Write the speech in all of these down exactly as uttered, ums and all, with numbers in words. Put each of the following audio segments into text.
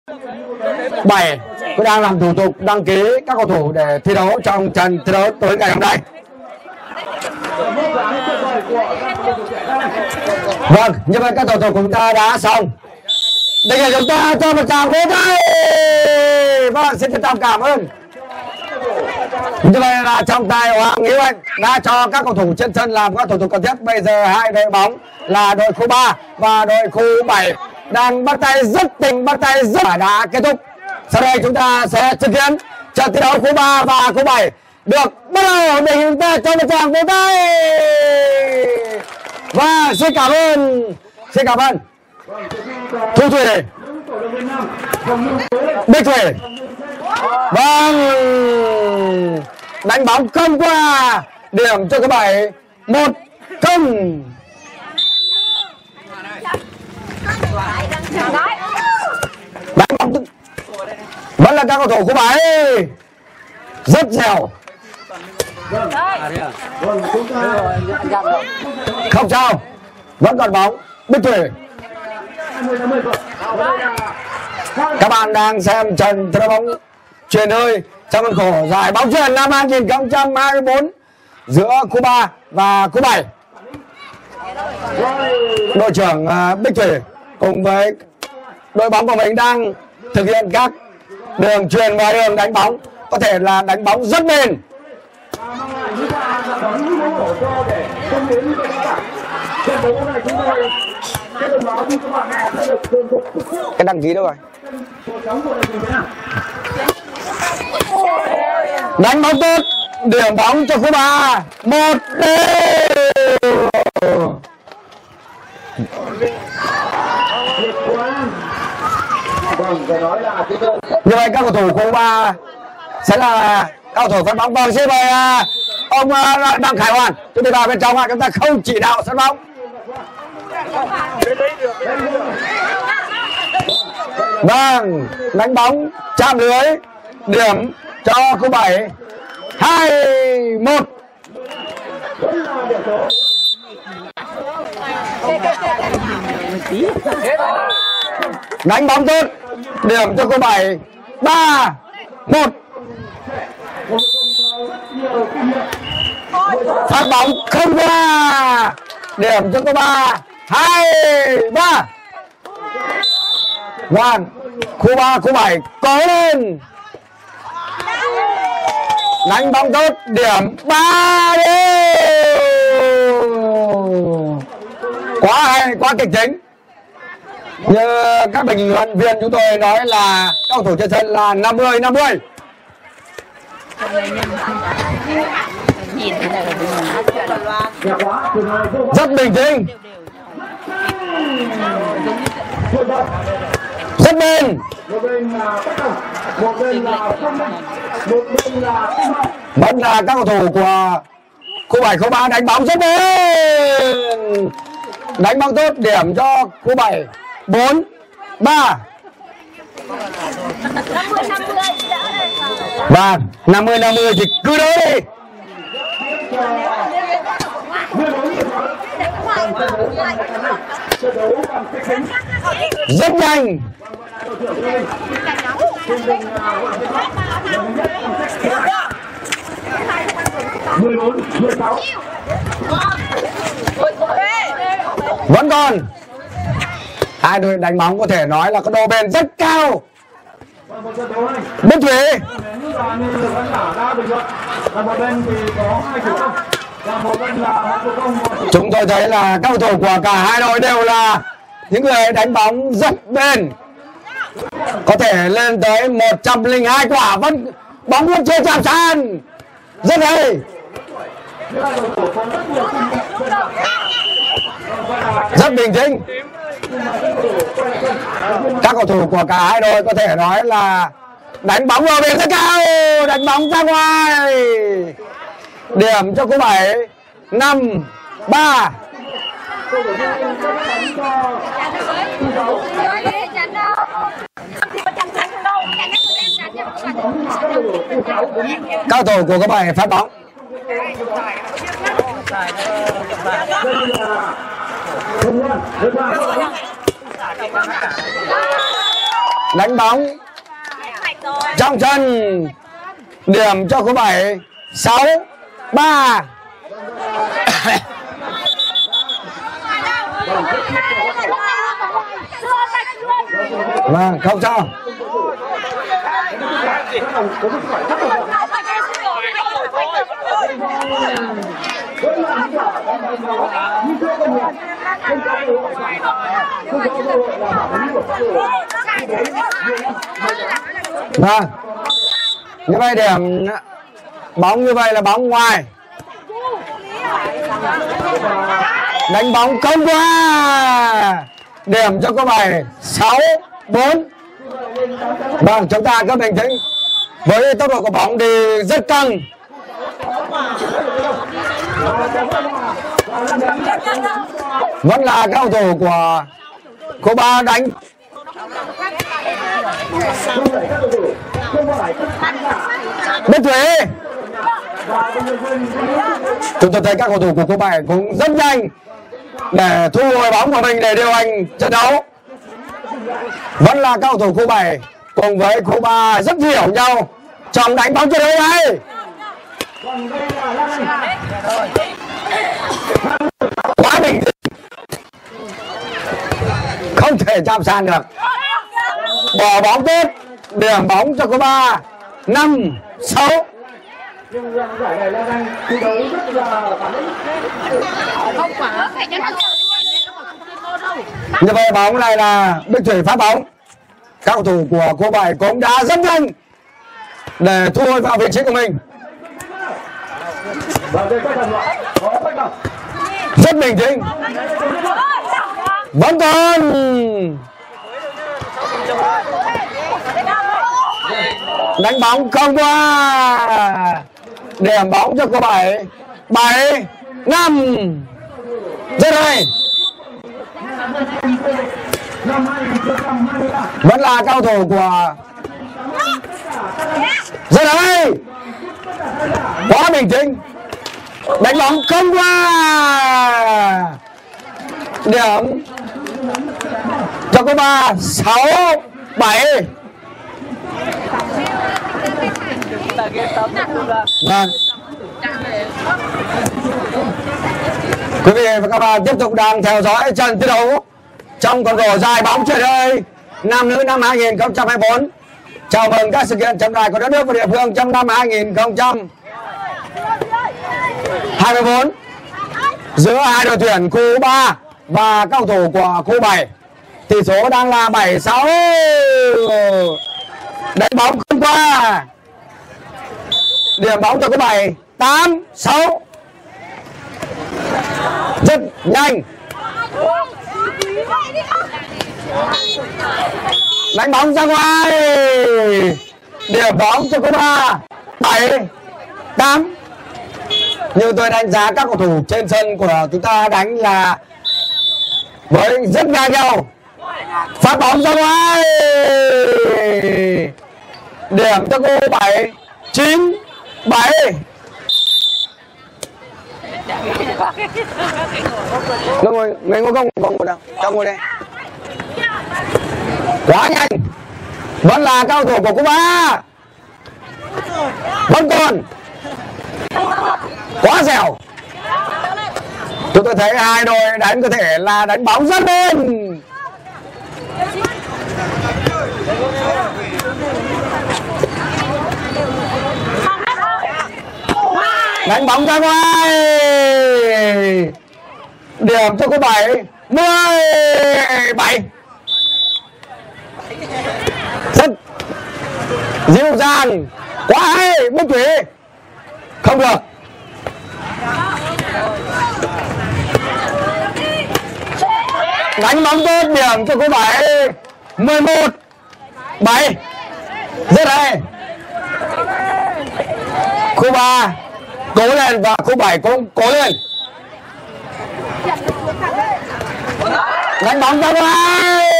bảy cũng đang làm thủ tục đăng ký các cầu thủ để thi đấu trong trận thi đấu tối ngày hôm nay. Vâng, như vậy các cầu thủ của chúng ta đã xong. Bây giờ chúng ta cho một tràng vỗ tay. Vâng, xin trân trọng cảm ơn. Như vậy là trọng tài Hoàng Hiếu Anh đã cho các cầu thủ trên sân làm các thủ tục cần thiết. Bây giờ hai đội bóng là đội khu ba và đội khu bảy đang bắt tay rất tình bắt tay rất đã kết thúc. Sau đây chúng ta sẽ chứng kiến trận thi đấu khu ba và khu bảy được bắt đầu để chúng ta cho một tràng vỗ tay. Và xin cảm ơn, xin cảm ơn Thu Thủy, Bích Thủy. Vâng, đánh bóng không qua, điểm cho cái bảy một không. Đánh bóng vẫn là các cầu thủ của bảy rất dẻo. Không sao, vẫn còn bóng. Bích Thủy. Các bạn đang xem trận thi đấu bóng chuyền hơi trong khuôn khổ giải bóng chuyền năm hai nghìn không trăm hai mươi tư giữa khu ba và khu bảy. Đội trưởng Bích Thủy cùng với đội bóng của mình đang thực hiện các đường chuyền và đường đánh bóng, có thể là đánh bóng rất bền. Cái đăng ký đâu rồi? Đánh bóng tốt, điểm bóng cho khu ba, một đều. Như vậy các cầu thủ khu ba sẽ là các cầu thủ phát bóng. Vâng, xin mời ông Đặng Khải Hoàn chúng ta vào bên trong, chúng ta không chỉ đạo sân bóng. Vâng, đánh bóng chạm lưới, điểm cho khu bảy, hai một. Đánh bóng tốt, điểm cho khu bảy, ba một. Phát bóng không qua, điểm cho khu ba, hai ba. Vâng, khu ba, khu bảy có lên. Đánh bóng tốt, điểm ba đều. Quá hay, quá kịch tính. Như các bình luận viên chúng tôi nói là các cầu thủ trên sân là năm mươi năm mươi. Rất bình tĩnh, rất bền. Vẫn là các cầu thủ của khu bảy, khu ba đánh bóng rất bền. Đánh bóng tốt, điểm cho khu bảy, bốn ba. Và năm mươi năm mươi thì cứ đó đi. Rất nhanh. Vẫn còn hai đội đánh bóng có thể nói là có độ bền rất cao. Bích Thủy. Chúng tôi thấy là các cầu thủ của cả hai đội đều là những người đánh bóng rất bền, có thể lên tới một trăm lẻ hai quả vẫn bóng vẫn chưa chạm sàn. Rất hay. Rất bình tĩnh. Các cầu thủ của cả hai đội có thể nói là đánh bóng vào bên rất cao, đánh bóng ra ngoài. Điểm cho khu bảy, năm ba. Cao thủ của các bài phát bóng. đánh bóng trong sân, điểm cho khối bảy sáu ba. Vâng, không sao. Vâng, như vậy điểm bóng như vậy là bóng ngoài. Đánh bóng không qua, điểm cho có bảy sáu bốn. Vâng, chúng ta cứ bình tĩnh. Với tốc độ của bóng thì rất căng. Vẫn là cao thủ của cô ba đánh. Bất Thủy. Chúng tôi thấy các cầu thủ của cô bảy cũng rất nhanh để thu hồi bóng của mình để điều hành trận đấu. Vẫn là cao thủ khu bảy cùng với khu ba rất hiểu nhau trong đánh bóng trận đấu này. Quá bình tĩnh, không thể chạm sàn được. Bỏ bóng tốt, điểm bóng cho khu ba năm sáu. Như vậy bóng này là Bích Thủy phát bóng. Các cầu thủ của cô bảy cũng đã rất nhanh để thu hồi vào vị trí của mình. Rất bình tĩnh. Vẫn còn đánh bóng không qua, điểm bóng cho cô bảy bảy năm. Rất hay. Vẫn là cao thủ của rất hay, quá bình tĩnh, đánh bóng không qua, điểm cho cô ba sáu bảy. Vâng, quý vị và các bạn tiếp tục đang theo dõi trận thi đấu trong con rổ dài bóng trời ơi nam nữ năm hai nghìn không trăm hai mươi tư. Chào mừng các sự kiện trọng đại của đất nước và địa phương trong năm hai nghìn không trăm hai mươi tư giữa hai đội tuyển khu ba và các cầu thủ của khu bảy. Tỷ số đang là bảy sáu. Đánh bóng không qua, điểm bóng cho khu bảy tám sáu. Rất nhanh. Đánh bóng ra ngoài, điểm bóng cho khu ba bảy tám. Như tôi đánh giá các cầu thủ trên sân của chúng ta đánh là với rất ngang nhau. Phát bóng ra ngoài, điểm cho cô bảy chín bảy. Nó ngồi, người ngồi không, không ngồi đâu, cho ngồi đây. Quá nhanh. Vẫn là cao thủ của cô ba. Vẫn còn quá dẻo. Chúng tôi thấy hai đội đánh có thể là đánh bóng rất lên. Đánh bóng ra ngoài, điểm cho cô bảy mười bảy. Rất dịu dàng, quá hay. Bích Thủy không được. Đánh bóng tốt, điểm cho cô bảy mười một bảy. Rất hay. Khu ba cố lên và khu bảy cũng cố lên. Đánh bóng ra ngoài,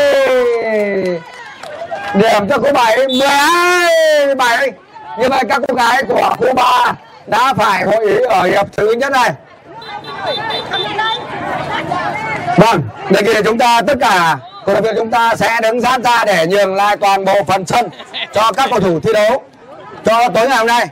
điểm cho khu bảy mười hai bảy. Như vậy các cô gái của khu ba đã phải hội ý ở hiệp thứ nhất này. Vâng, để kìa chúng ta tất cả cổ động viên chúng ta sẽ đứng sát ra để nhường lại toàn bộ phần sân cho các cầu thủ thi đấu cho tối ngày hôm nay.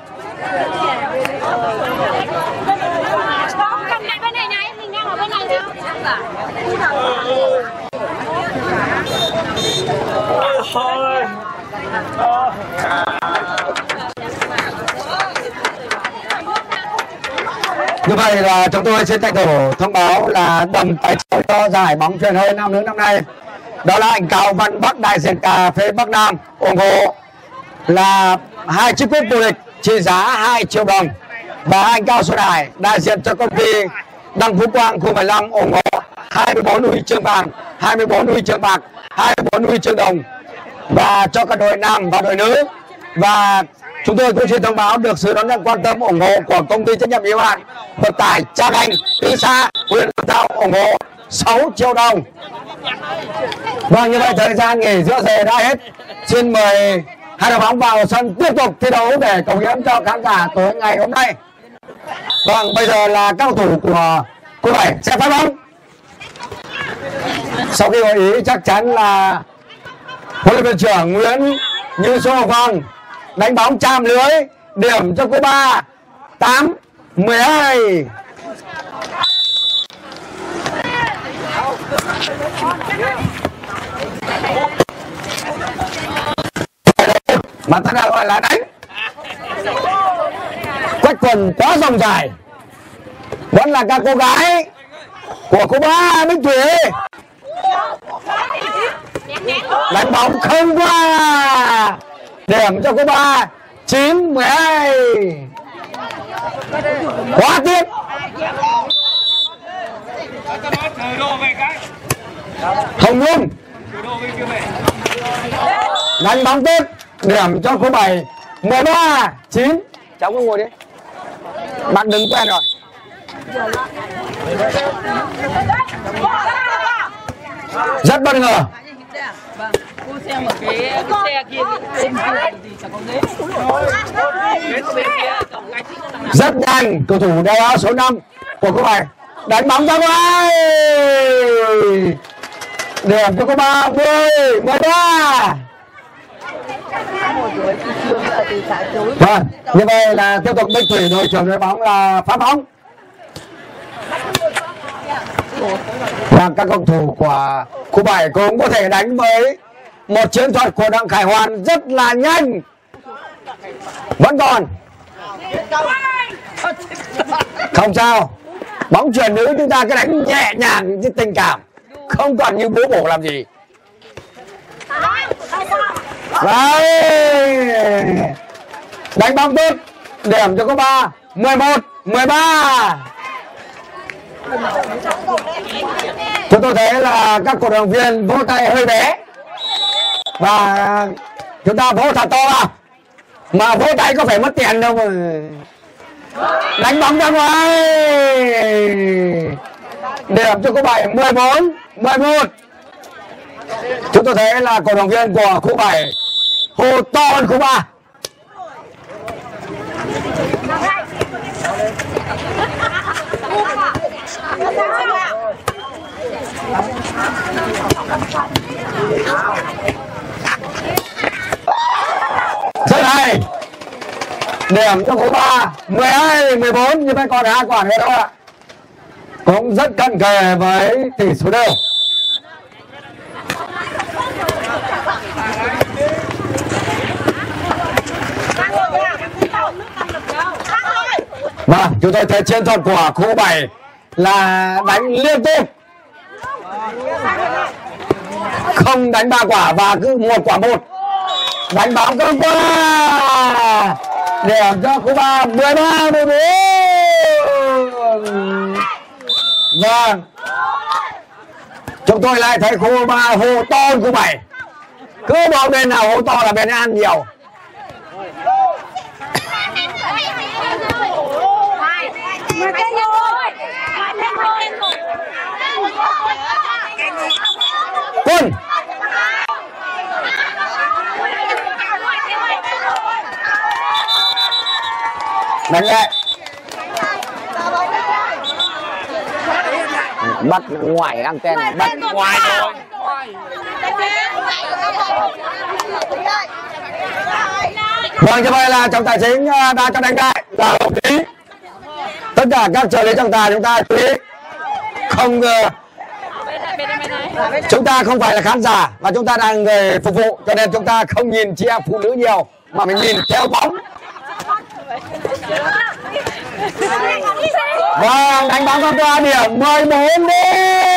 Như vậy là chúng tôi xin tranh thủ thông báo là đồng tài trợ cho giải bóng chuyền hơi nam nữ năm nay đó là anh Cao Văn Bắc, đại diện cà phê Bắc Nam, ủng hộ là hai chiếc cúp vô địch trị giá hai triệu đồng, và anh Cao Xuân Hải, đại diện cho công ty Đăng Phú Quang khu mười lăm, ủng hộ hai mươi bốn huy chương vàng, hai mươi bốn huy chương bạc, hai mươi bốn huy chương đồng và cho các đội nam và đội nữ. Và chúng tôi cũng xin thông báo được sự đón nhận quan tâm ủng hộ của công ty trách nhiệm hữu hạn vận tải Trà Thành, Tứ Xa, huyện Lâm Thao, ủng hộ sáu triệu đồng. Vâng, như vậy thời gian nghỉ giữa giờ đã hết. Xin mời hai đội bóng vào sân tiếp tục thi đấu để cống hiến cho khán giả tối ngày hôm nay. Vâng, bây giờ là các cầu thủ của khu bảy sẽ phát bóng. Sau khi hội ý chắc chắn là huấn luyện viên trưởng Nguyễn Như Xuân Phong đánh bóng chạm lưới, điểm cho khu ba, tám mười hai. Mà ta đã gọi là đánh quách quần quá rộng dài, vẫn là các cô gái của khu ba Bích Thủy đánh bóng không qua, điểm cho khu ba, chín mười hai. Quá tiếc. Hồng Nhung đánh bóng tốt, điểm cho khu bảy, mười ba chín. Cháu cứ ngồi đi, bạn đừng quen rồi. Rất bất ngờ. Rất nhanh, cầu thủ đeo áo số năm của khu bảy đánh bóng ra ngoài, điểm cho khu ba, mười mười ba. Vâng, như vậy là tiếp tục Bích Thủy, đội trưởng đội bóng là phá bóng. Và các cầu thủ của khu bảy cũng có thể đánh với một chiến thuật của Đặng Khải Hoàn rất là nhanh. Vẫn còn không sao, bóng chuyền nữ chúng ta cứ đánh nhẹ nhàng với tình cảm, không còn như bố bổ làm gì. Đấy, đánh bóng tốt, điểm cho có ba, mười một mười ba. Chúng tôi thấy là các cổ động viên vỗ tay hơi bé và chúng ta vỗ thật to vào, mà vỗ tay có phải mất tiền đâu mà. Đánh bóng ra ngoài, điểm cho khu bảy, mười bốn mười một. Chúng tôi thấy là cổ động viên của khu bảy hô to hơn khu ba. Rất hay, điểm cho khu ba, mười hai mười bốn. Như vậy còn hai quả nữa đâu ạ, cũng rất cận kề với tỷ số đều. Vâng, chúng tôi thấy chiến thuật của khu bảy là đánh liên tục, không đánh ba quả và cứ một quả một. Đánh bóng không qua, điểm cho khu ba, mười ba mười bốn. Vâng, chúng tôi lại thấy khu ba hô to khu bảy, cứ bảo bên nào hô to là bên ăn nhiều. Quân đánh nhẹ, bắt ngoài anten, bắt ngoài rồi. Vâng, như vậy là trọng tài chính đã cho đánh đại là hợp lý. Tất cả các trợ lý trọng tài chúng ta chú ý không, chúng ta không phải là khán giả và chúng ta là người phục vụ, cho nên chúng ta không nhìn chị em phụ nữ nhiều mà mình nhìn theo bóng. Vâng, đánh bóng qua điểm mười bốn đi.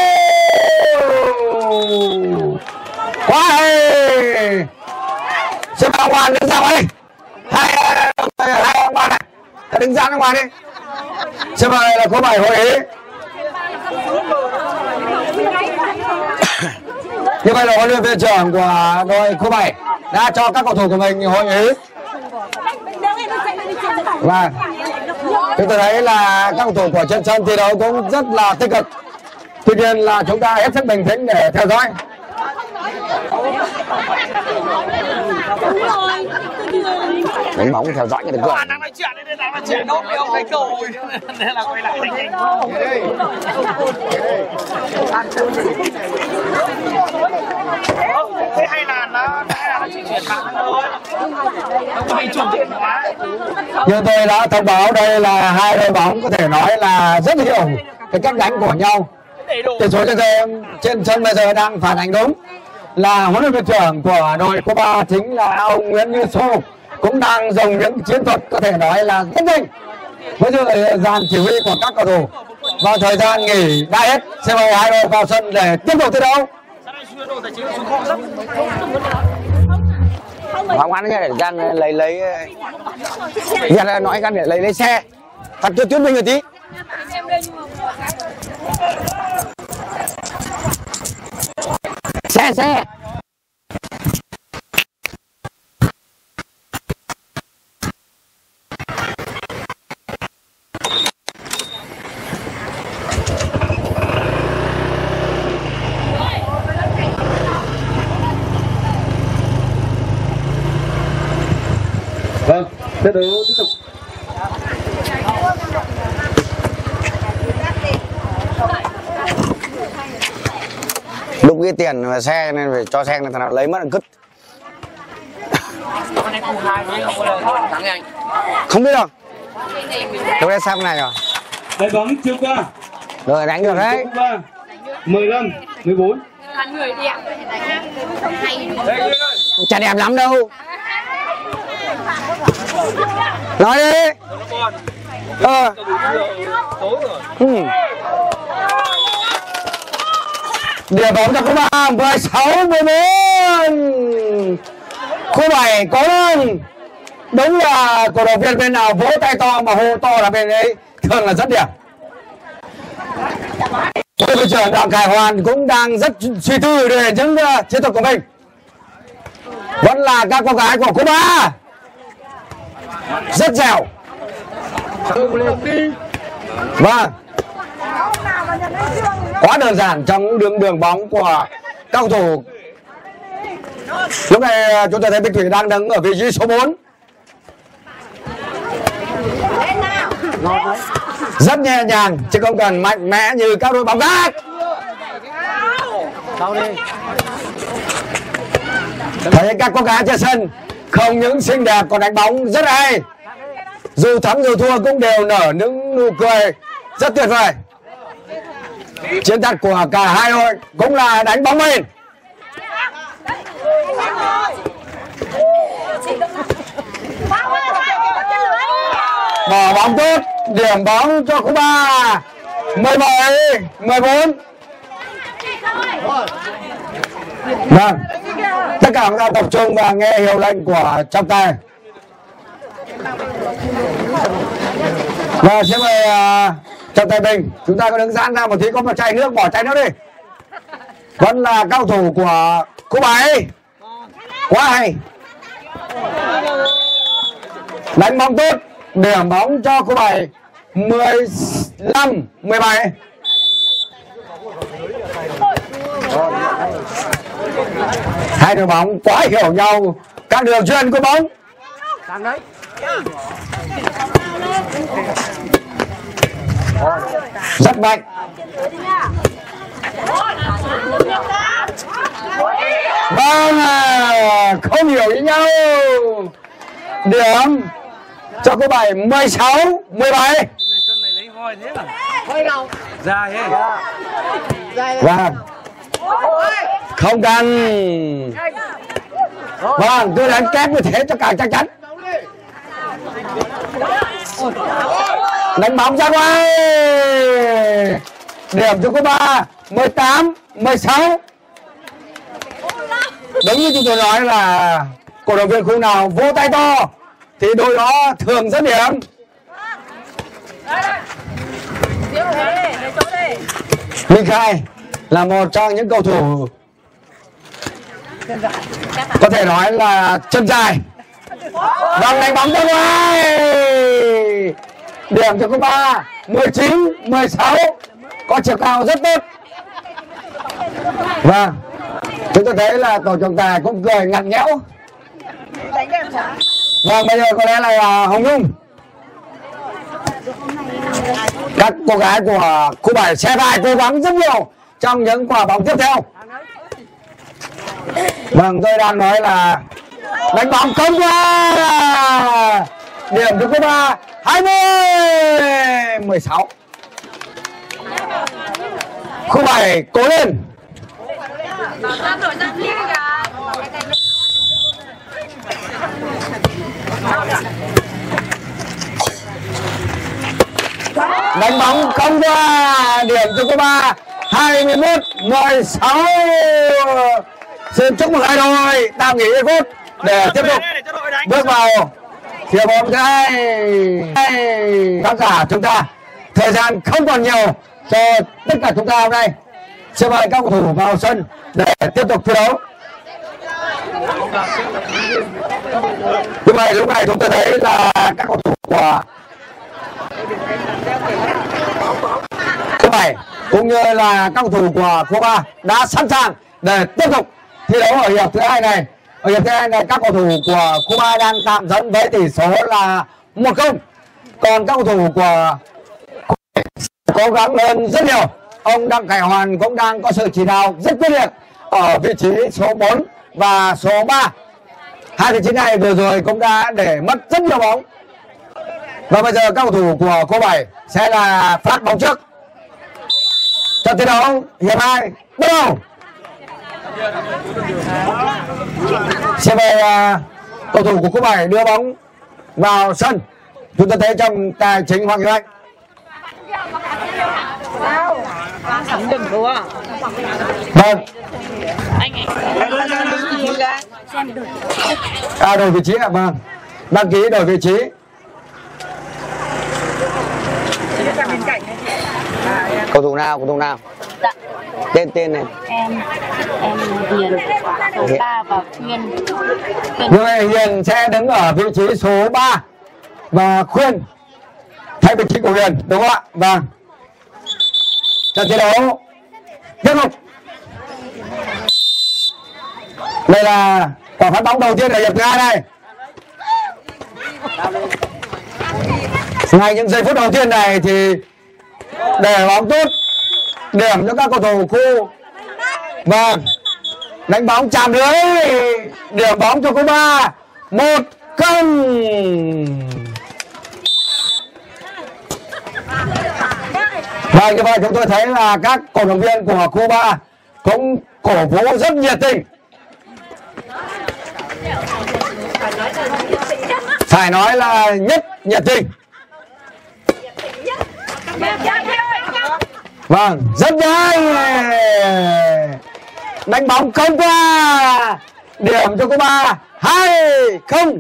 Quá hay. Xem vào ngoài đứng ra ngoài đi. Hai hai ông ngoài này. Đứng ra ngoài đi. Xem vào là có bài hội ý. Như vậy là huấn luyện viên trưởng của đội khu bảy đã cho các cầu thủ của mình hội ý. Và chúng tôi thấy là các cầu thủ của trên sân thi đấu cũng rất là tích cực. Tuy nhiên là chúng ta hết sức bình tĩnh để theo dõi. Đánh bóng theo dõi như được rồi. Đang nói chuyện đây, đang nói chuyện nốt với ông cái cầu nên là quay lại tình hình. Thế hay là nó hay là nó chỉ chuyển mạng thôi. Nó có bị trùng tiền quá. Như tôi đã thông báo đây là hai đội bóng có thể nói là rất hiểu cái cách đánh của nhau. Tỷ số trên sân trên sân bây giờ đang phản ánh đúng là huấn luyện viên trưởng của đội khu ba chính là ông Nguyễn Như Sô cũng đang dùng những chiến thuật có thể nói là rất nhanh với sự dàn chỉ huy của các cầu thủ. Vào thời gian nghỉ đã hết, sẽ mời hai đội vào sân để tiếp tục thi đấu. Không ăn nha, để Giang lấy lấy Giang nói Giang để lấy lấy xe thật tuyết tuyết mình một tí. Xe xe Vâng, trận đấu tiếp tục. lúc cái tiền và xe nên phải cho xe người ta nào lấy mất là cứt. Không biết đâu. Tôi đã sang này rồi. Đánh bóng chưa qua. Rồi đánh được đấy. mười lăm, mười bốn. Chả đẹp lắm đâu. Nói đi. Ờ. Ừ. Điểm bóng cho khu ba mười sáu mười bốn. Khu bảy có lưng. Đúng là cổ động viên bên nào vỗ tay to mà hô to là bên ấy thường là rất điểm. Huấn luyện trưởng Đặng Khải Hoàn cũng đang rất suy tư để những uh, chiến thuật của mình. Vẫn là các cô gái của khu ba rất dẻo. Vâng, quá đơn giản trong đường đường bóng của các cầu thủ. Lúc này chúng ta thấy Bích Thủy đang đứng ở vị trí số bốn. Rất nhẹ nhàng chứ không cần mạnh mẽ như các đội bóng khác. Thấy các cô gái trên sân không những xinh đẹp còn đánh bóng rất hay. Dù thắng dù thua cũng đều nở những nụ cười rất tuyệt vời. Chiến thuật của cả hai đội cũng là đánh bóng bền. Bỏ bóng tốt, điểm bóng cho khu ba mười bảy mười bốn. Vâng, tất cả chúng ta tập trung và nghe hiệu lệnh của trọng tài. Và xin mời uh, trọng tài Bình, chúng ta có đứng giãn ra một tí, có một chai nước, bỏ chai nước đi. Vẫn là cao thủ của khu bảy. Quá hay. Đánh bóng tốt, điểm bóng cho khu bảy mười lăm mười bảy. Hai đội bóng quá hiểu nhau các đường truyền của bóng. Rất mạnh. Vâng, không hiểu ý nhau. Điểm cho cô bảy mười sáu mười bảy. Dài ấy. Vâng, không cần. Vâng, tôi đánh kép như thế cho càng chắc chắn. Đánh bóng ra ngoài. Điểm cho cô ba mười tám mười sáu. Đúng như chúng tôi nói là cổ động viên khu nào vỗ tay to thì đội đó thường dẫn điểm. Minh Khai là một trong những cầu thủ có thể nói là chân dài. Vâng, đánh bóng ra ngoài. Điểm cho cô ba mười chín mười sáu. Có chiều cao rất tốt. Vâng, chúng tôi thấy là tổ trọng tài cũng cười ngặt nghẽo. Vâng, bây giờ có lẽ là Hồng Nhung. Các cô gái của khu bảy sẽ phải cố gắng rất nhiều trong những quả bóng tiếp theo. Vâng, tôi đang nói là đánh bóng không qua. Điểm cho khu ba hai mươi mười sáu. Khu bảy cố lên. Đánh bóng không qua. Điểm cho cô ba hai mươi mốt mười sáu. Xin chúc mừng hai đội tạm nghỉ phút để tiếp tục bước vào hiệp bóng thứ hai. Khán giả chúng ta, thời gian không còn nhiều cho tất cả chúng ta hôm nay. Xin mời các cầu thủ vào sân để tiếp tục thi đấu. Như vậy lúc này chúng ta thấy là các cầu thủ của khu bảy cũng như là các cầu thủ của khu ba đã sẵn sàng để tiếp tục thi đấu ở hiệp thứ hai này. Ở hiệp thứ hai này các cầu thủ của khu ba đang tạm dẫn với tỷ số là một không. Còn các cầu thủ của cố gắng hơn rất nhiều. Ông Đặng Khải Hoàn cũng đang có sự chỉ đạo rất quyết liệt ở vị trí số bốn và số ba. Hai vị trí này vừa rồi cũng đã để mất rất nhiều bóng. Và bây giờ các cầu thủ của khu bảy sẽ là phát bóng trước. Trận thi đấu hiệp hai bắt đầu. Xin mời uh, cầu thủ của khu bảy đưa bóng vào sân. Chúng ta thấy trong tài chính Hoàng Anh. Đừng đùa. Vâng. Anh À, đổi vị trí ạ. Vâng, đăng ký đổi vị trí. Cầu thủ nào, cầu thủ nào? Dạ. Tên tên này. Em em Hiền, số ba và Khuyên. Như vậy Hiền sẽ đứng ở vị trí số ba và Khuyên thay vị trí của Hiền, đúng không ạ? Vâng. Trận thi đấu tiếp tục. Đây là quả phát bóng đầu tiên ở hiệp thứ hai này. Ngay những giây phút đầu tiên này thì để bóng tốt, điểm cho các cầu thủ khu. Vâng, đánh bóng chạm lưới, điểm bóng cho khu ba một không. Vâng, như vậy chúng tôi thấy là các cổ động viên của khu ba cũng cổ vũ rất nhiệt tình. Phải nói là nhất nhiệt tình. Vâng, rất nhanh. Đánh bóng không qua. Điểm cho khu ba hai không.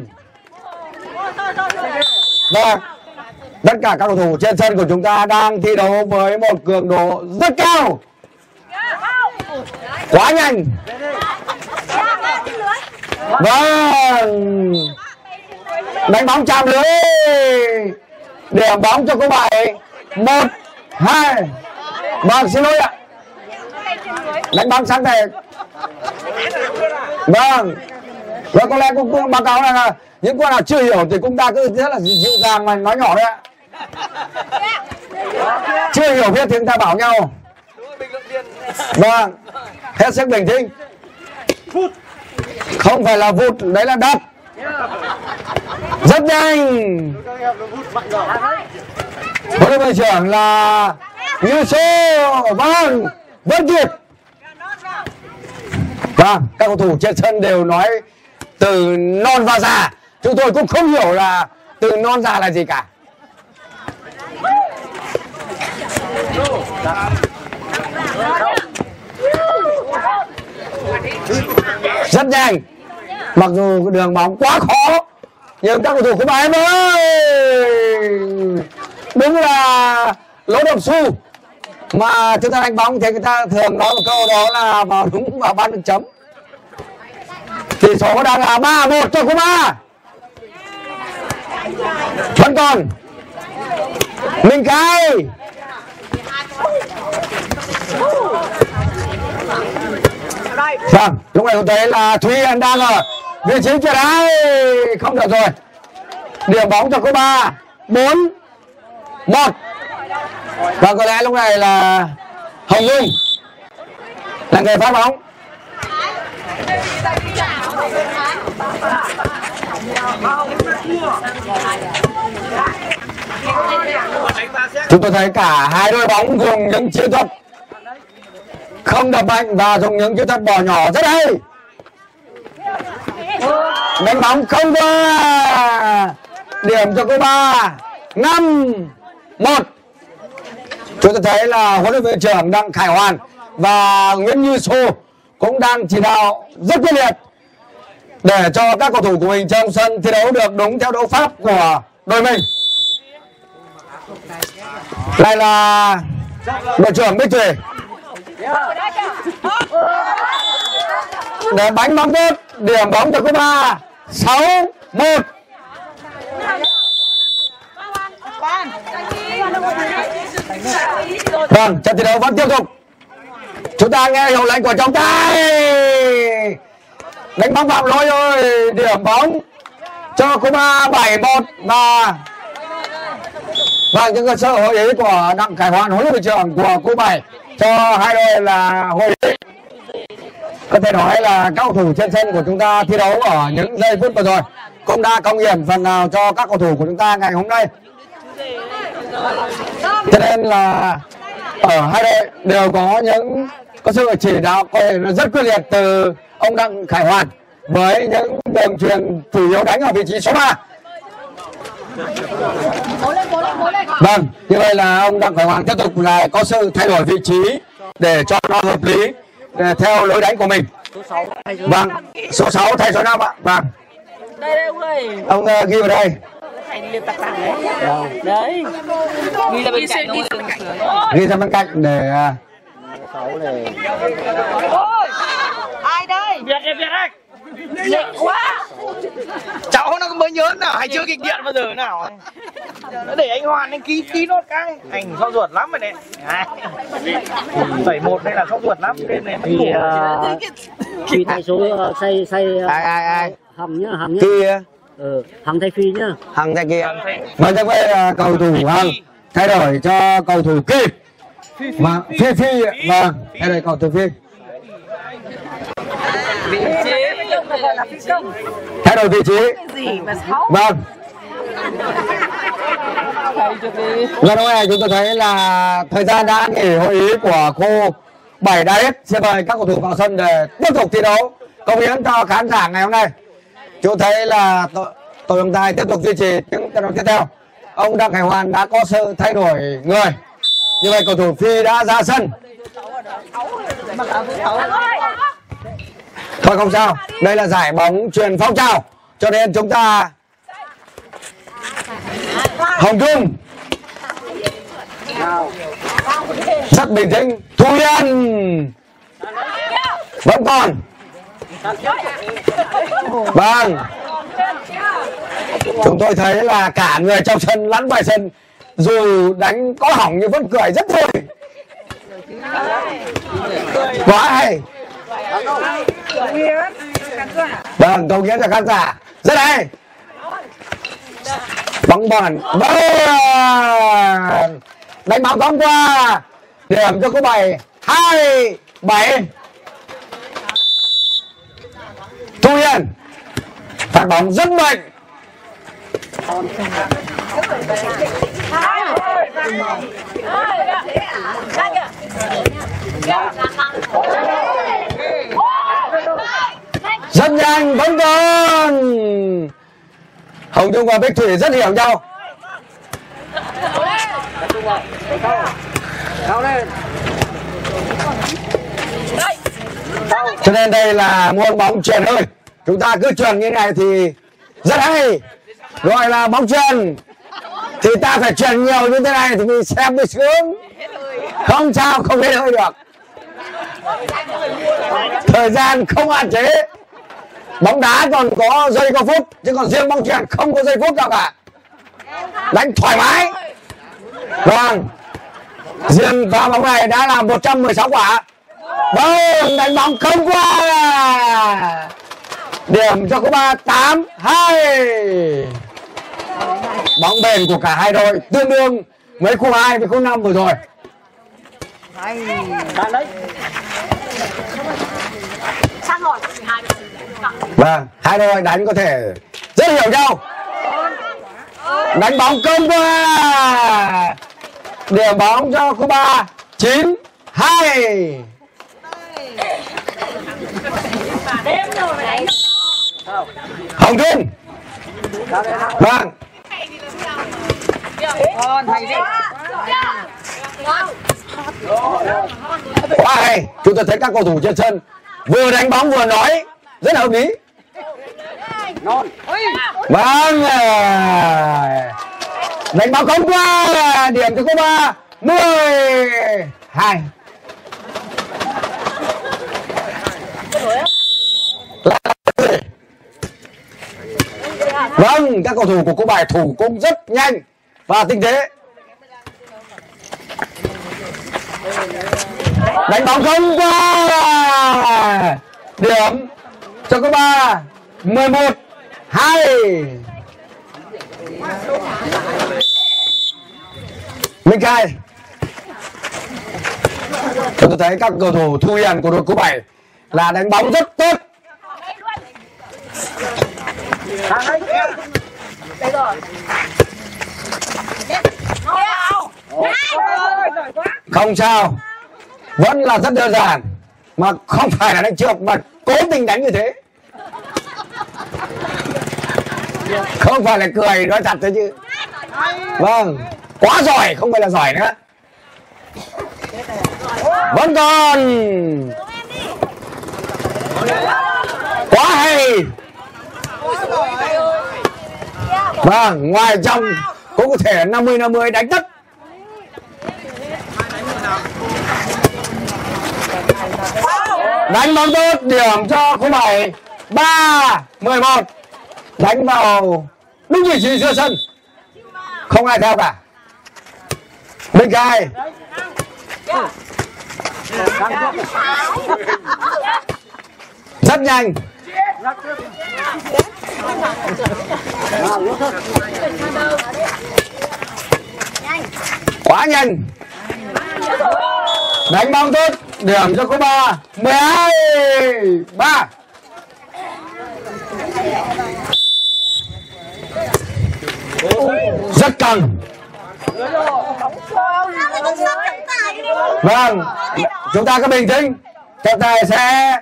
Vâng, tất cả các cầu thủ trên sân của chúng ta đang thi đấu với một cường độ rất cao. Quá nhanh. Vâng, đánh bóng chạm lưới, điểm bóng cho khu bảy một hai. Vâng, xin lỗi ạ. Đánh bóng sáng thể. Vâng, và có lẽ cũng báo cáo là những con nào chưa hiểu thì chúng ta cứ rất là dịu dàng mà nói nhỏ đấy ạ. Chưa hiểu biết thì chúng ta bảo nhau. Vâng, hết sức bình tĩnh. Không phải là vụt, đấy là đập. Rất nhanh. Huấn luyện viên trưởng là Như Sô. Vâng, vẫn kịp. Vâng, các cầu thủ trên sân đều nói từ non và già. Chúng tôi cũng không hiểu là từ non già là gì cả. Rất nhanh. Mặc dù đường bóng quá khó, nhưng các cầu thủ của bà em ơi, đúng là lỗ đồng xu. Mà chúng ta đánh bóng thì người ta thường nói một câu đó là vào đúng vào ban được chấm. Tỷ số đang là ba một cho Cuba. Vẫn còn Minh Khai. Vâng, lúc này tôi thấy là Thúy Hiền đang ở vị trí kia đấy. Không được rồi. Điểm bóng cho Cuba. Bốn một. Và có lẽ lúc này là Hồng Nhung là người phát bóng. Chúng tôi thấy cả hai đôi bóng dùng những chiến thuật không đập mạnh và dùng những chiến thuật bỏ nhỏ rất hay. Đánh bóng không qua. Điểm cho Cuba. Năm một. Chúng ta thấy là huấn luyện viên trưởng Đặng Khải Hoàn và Nguyễn Như Sô cũng đang chỉ đạo rất quyết liệt để cho các cầu thủ của mình trong sân thi đấu được đúng theo đấu pháp của đội mình. Đây là đội trưởng Bích Thủy. Để bánh bóng tốt, điểm bóng cho Cuba. Sáu một. Vâng, trận thi đấu vẫn tiếp tục. Chúng ta nghe hiệu lệnh của trọng tài. Đánh bóng phạm lỗi rồi. Điểm bóng cho Cuba bảy một. Và và những cái sơ hội ý của Đặng Khải Hoàn, huấn luyện viên trưởng của Cuba cho hai đội là hội ý. Có thể nói là các cầu thủ trên sân của chúng ta thi đấu ở những giây phút vừa rồi cũng đã công hiến phần nào cho các cầu thủ của chúng ta ngày hôm nay. Cho nên là ở hai đội đều có những có sự chỉ đạo có thể là rất quyết liệt từ ông Đặng Khải Hoàn với những đường truyền chủ yếu đánh ở vị trí số ba. Vâng, như vậy là ông Đặng Khải Hoàn tiếp tục là có sự thay đổi vị trí để cho nó hợp lý theo lối đánh của mình. Vâng, số sáu thay số năm ạ. Vâng. Đây đây ông ơi. Ông uh, ghi vào đây. Đấy. Ghi ra bên cạnh thôi. Ghi ra bên cạnh để sáu này. Ôi, ai đây? Việt đây, Việt đây. Nhẹ quá. Cháu nó mới nhớ nào, hay chưa kịch điện bao giờ nào. Nó để anh Hoàn anh ký ký nốt cái. Anh sốt ruột lắm rồi đấy. bảy một đây là sốt ruột lắm. Đêm này thì Phi thay số xây xây Ai ai ai? Hằng nhá, Hằng nhá. Kia. Ừ, Hằng thay Phi nhá. Hằng thay kia. Vâng, cho vậy cầu thủ Hằng thay đổi cho cầu thủ Kim. Và Phi Phi, vâng, thay đổi cầu thủ Phi. Thay đổi vị trí. Vâng. Lần này chúng tôi thấy là thời gian đã nghỉ hội ý của khu bảy đã hết. Xin mời các cầu thủ vào sân để tiếp tục thi đấu, công hiến cho khán giả ngày hôm nay. Chúng thấy là tổ trọng tài tiếp tục duy trì những trận đấu tiếp theo. Ông Đặng Khải Hoàn đã có sự thay đổi người. Như vậy cầu thủ Phi đã ra sân. Thôi không sao, đây là giải bóng truyền phong trào, cho nên chúng ta Hồng Nhung rất bình tĩnh. Thu Hiền vẫn còn. Vâng, chúng tôi thấy là cả người trong sân lẫn ngoài sân dù đánh có hỏng nhưng vẫn cười rất vui. Quá hay. Vâng, công hiến cho khán giả rất hay. Bóng bàn, đánh bóng bóng qua, điểm cho cô bảy hai bảy. Thu Hiền phát bóng rất mạnh. Rất nhanh vẫn còn. Hồng Nhung và Bích Thủy rất hiểu nhau. Cho nên đây là môn bóng chuyền hơi. Chúng ta cứ chuyền như này thì rất hay. Gọi là bóng chuyền thì ta phải chuyền nhiều như thế này thì mình xem mới sướng. Không sao không hết hơi được. Thời gian không hạn chế. Bóng đá còn có giây có phút, chứ còn riêng bóng chuyền không có giây phút nào cả. Đánh thoải mái. Vâng, riêng pha bóng này đã là một trăm mười sáu quả. Vâng, đánh bóng không qua. Điểm cho Cuba tám hai. Bóng bền của cả hai đội tương đương với khu hai với khu năm vừa rồi. Vâng, hai đội đánh có thể rất hiểu nhau. Đánh bóng công qua. Điểm bóng cho Cuba chín hai. Hồng Thuyên. Vâng. Quá hay. Chúng ta thấy các cầu thủ trên sân vừa đánh bóng vừa nói rất là hợp lý. Vâng. Đánh bóng không qua. Điểm cho Cuba mười hai. Vâng, các cầu thủ của Cuba thủ cũng rất nhanh và tinh tế. Đánh bóng không qua. Điểm cho Cuba mười một hai. Minh Khai. Tôi thấy các cầu thủ Thu Hiền của đội Cuba là đánh bóng rất tốt. Không sao, vẫn là rất đơn giản, mà không phải là đánh trượt mà cố tình đánh như thế. Không phải là cười, nói thật thế chứ. Vâng, quá giỏi, không phải là giỏi nữa. Vẫn còn. Quá hay. Vâng, ngoài trong cũng có thể năm mươi năm mươi đánh tất. Đánh bóng tốt, điểm cho khu bảy ba mười một. Đánh vào đúng vị trí giữa sân, không ai theo cả. Minh Khai. Rất nhanh. Quá nhanh. Đánh bóng tốt, điểm cho Cuba mười hai ba. Rất căng. Vâng, chúng ta có bình tĩnh. Trọng tài sẽ.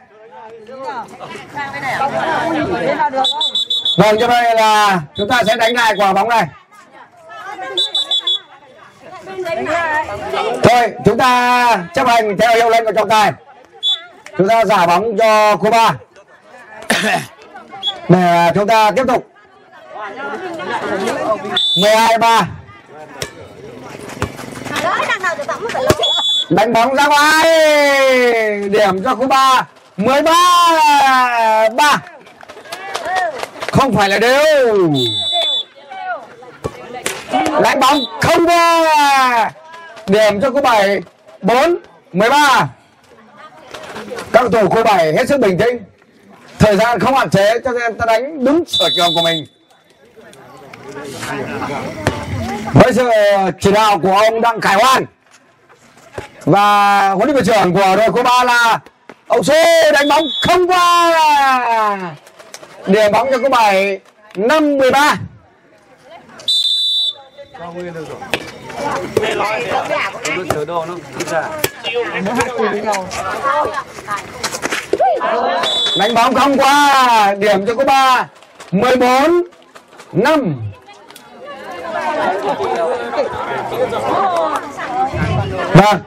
Vâng, cho đây là chúng ta sẽ đánh lại quả bóng này. Thôi, chúng ta chấp hành theo hiệu lệnh của trọng tài. Chúng ta giả bóng cho Cuba để chúng ta tiếp tục. mười hai ba. Đánh bóng ra ngoài. Điểm cho Cuba mười ba ba. Không phải là đều. Đánh bóng không qua. Điểm cho Cuba bốn mười ba. Các cầu thủ Cuba bảy hết sức bình tĩnh. Thời gian không hạn chế cho nên ta đánh đúng sở trường của mình. Với sự chỉ đạo của ông Đặng Khải Hoan và huấn luyện viên trưởng của đội Cuba là ông Sô, đánh bóng không qua. Điểm bóng cho cô bảy năm mười ba. Đánh bóng không qua, điểm cho cô ba mười bốn năm. Vâng,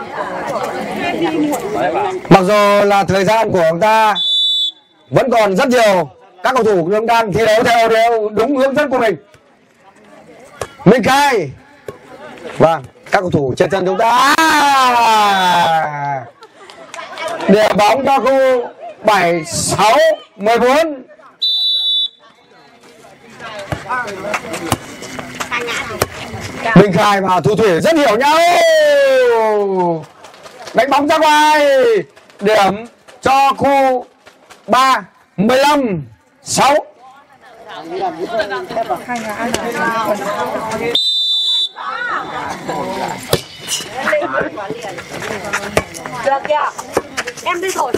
mặc dù là thời gian của chúng ta vẫn còn rất nhiều, các cầu thủ cũng đang thi đấu theo đều đúng hướng dẫn của mình. Minh Khai, vâng, các cầu thủ trên sân chúng ta à, điểm bóng cho khu bảy sáu mười bốn. Minh Khai và Thu Thủy rất hiểu nhau, đánh bóng ra ngoài, điểm cho khu ba mười lăm sáu. Được kìa, em đi thôi.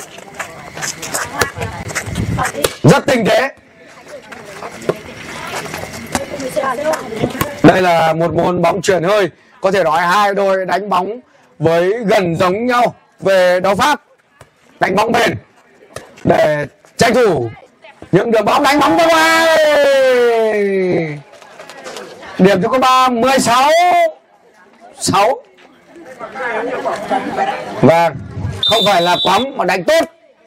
Rất tinh tế. Đây là một môn bóng chuyền hơi, có thể nói hai đôi đánh bóng với gần giống nhau về đấu pháp, đánh bóng bền để tranh thủ những đường bóng, đánh bóng ra ngoài, điểm cho cô ba mười sáu sáu. Vâng, không phải là quắm mà đánh tốt.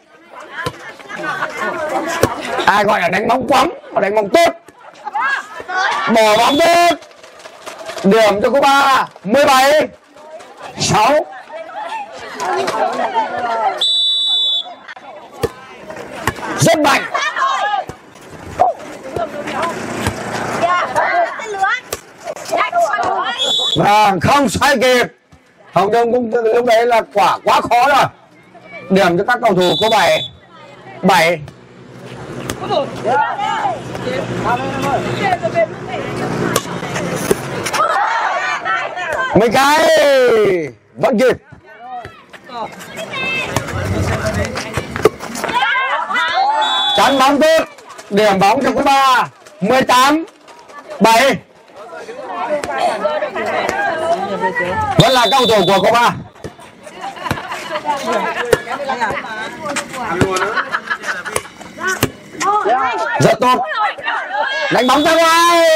Ai gọi là đánh bóng quắm mà đánh bóng tốt, bỏ bóng tốt, điểm cho cô ba mười bảy sáu. Rất mạnh. Vâng, không xoay kịp. Hồng Nhung cũng lúc đấy là quả quá khó rồi. Điểm cho các cầu thủ có bảy bảy. Mấy cái vẫn kịp. Chắn bóng tốt, điểm bóng cho cô ba mười tám bảy. Vẫn là cầu thủ của cô ba. Rất tốt, đánh bóng ra ngoài,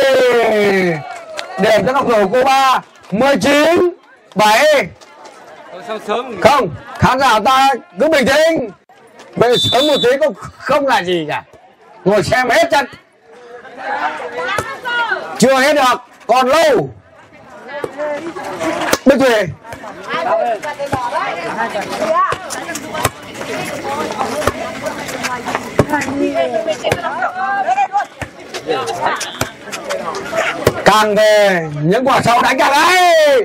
điểm cho cầu thủ cô ba mười chín bảy. Không, khán giả ta cứ bình tĩnh, về sớm một tí cũng không là gì cả, ngồi xem hết trận. Chưa hết được, còn lâu. Bích Thủy. Càng về những quả sau đánh càng ấy.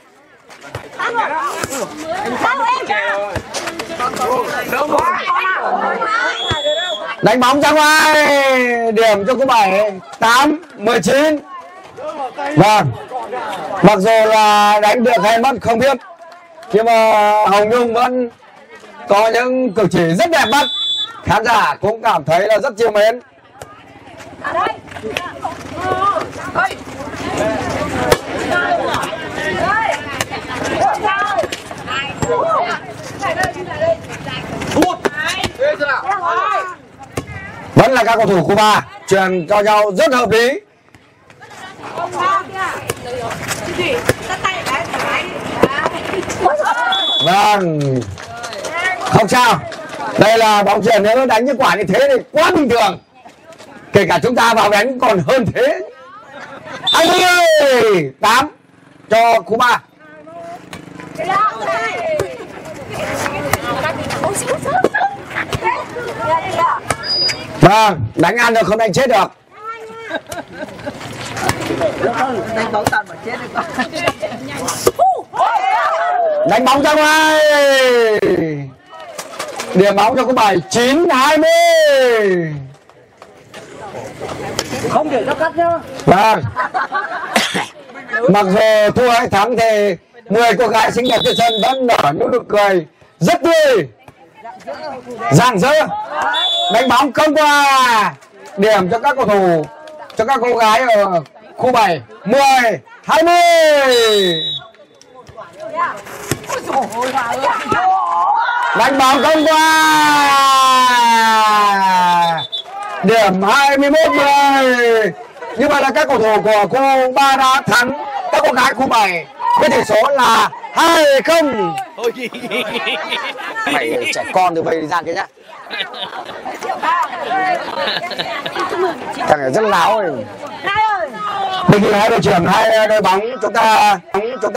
Đánh bóng ra ngoài, điểm cho cô bảy tám mười chín. Vâng, mặc dù là đánh được hay mất không biết, nhưng mà Hồng Nhung vẫn có những cử chỉ rất đẹp mắt, khán giả cũng cảm thấy là rất chiều mến. Vẫn là các cầu thủ Cuba truyền cho nhau rất hợp lý. Vâng, không sao. Đây là bóng chuyền, nếu đánh những quả như thế thì quá bình thường. Kể cả chúng ta vào đánh còn hơn thế. hai mươi tám cho Cuba. Vâng, đánh ăn được không đánh chết được. Đánh bóng toàn mà chết được. Đánh bóng ra ngoài, điểm bóng cho cô bảy chín hai mươi. Không để nó cắt nhá. Vâng, mặc dù thua hay thắng thì mười cô gái xinh đẹp trên sân vẫn nở những nụ cười rất tươi, rạng rỡ. Đánh bóng không qua. Điểm cho các cầu thủ, cho các cô gái ở khu bảy. Mười hai mươi. Đánh bóng không qua. Điểm hai mươi mốt mười. Như vậy là các cầu thủ của khu ba đã thắng các cô gái khu bảy với tỷ số là hai không. Mày trẻ con từ vậy ra kia nhá. Thằng này rất láo rồi. Đề nghị hai đội trưởng hai đội bóng chúng ta chúng ta